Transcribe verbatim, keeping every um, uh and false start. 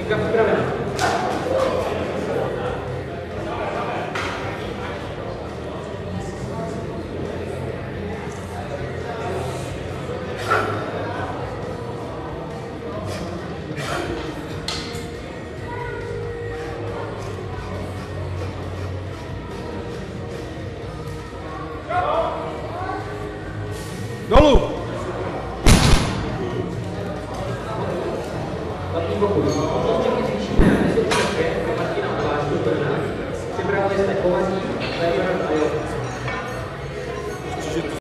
Technika připravena. Dolů! Hlavní pokus. Postupně zvýšíme na deset Martina Kováčku Brna. Připravili jsme Kovařík, Leonard a Jo.